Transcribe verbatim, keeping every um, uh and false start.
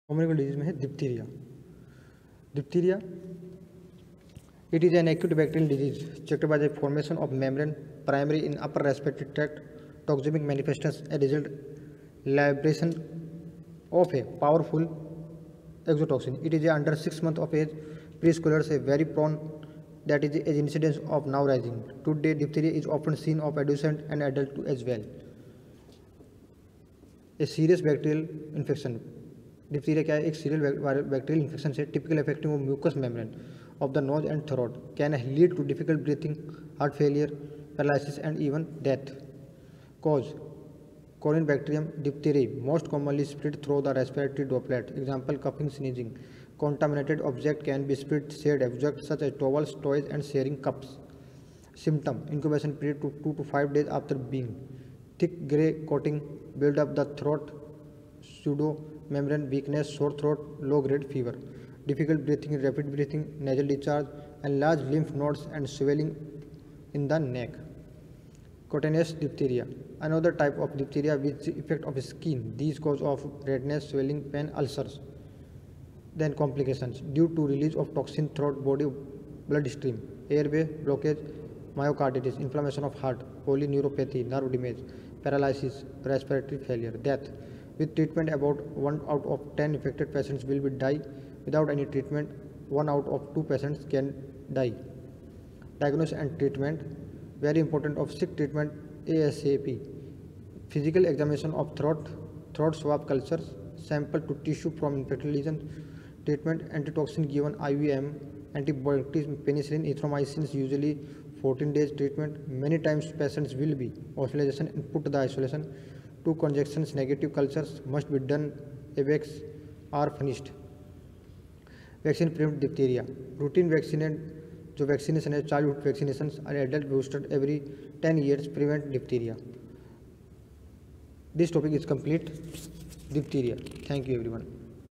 Communicable disease में है diphtheria. Diphtheria it is an acute bacterial disease checked by the formation of membrane primary in upper respiratory tract. Toxemic manifestations a result liberation of a powerful exotoxin. It is under six months of age. Preschoolers are very prone, that is age incidence of now rising. Today diphtheria is often seen of adolescent and adult as well. A serious bacterial infection. Diphtheria क्या है? एक serious bacterial infection से typical affecting of mucous membrane of the nose and throat can lead to difficult breathing, heart failure, paralysis and even death. Cause corynebacterium diphtheria most commonly spread through the respiratory droplet. Example coughing, sneezing. Contaminated object can be spread shared objects such as towels, toys and sharing cups. Symptom incubation period to two to five days after being. Thick grey coating build up the throat, pseudo membrane weakness, sore throat, low grade fever, difficult breathing, rapid breathing, nasal discharge and large lymph nodes and swelling in the neck. Cutaneous diphtheria, another type of diphtheria which effect of skin. These cause of redness, swelling, pain, ulcers. Then complications due to release of toxin, throat, body, bloodstream, airway blockage, myocarditis, inflammation of heart, polyneuropathy, nerve damage, paralysis, respiratory failure, death. With treatment, about one out of ten infected patients will be die. Without any treatment, one out of two patients can die. Diagnosis and treatment. Very important of sick treatment ASAP. Physical examination of throat, throat swab cultures, sample to tissue from infected lesion. Treatment antitoxin given I V M, antibiotics, penicillin, erythromycin, usually fourteen days treatment. Many times patients will be hospitalization and put to the isolation. Two conjunctions negative cultures must be done. Evacs are finished. Vaccine prevent diphtheria. Routine vaccinate जो vaccination है, childhood vaccination और adult booster every ten years prevent diphtheria. This topic is complete. Diphtheria. Thank you everyone.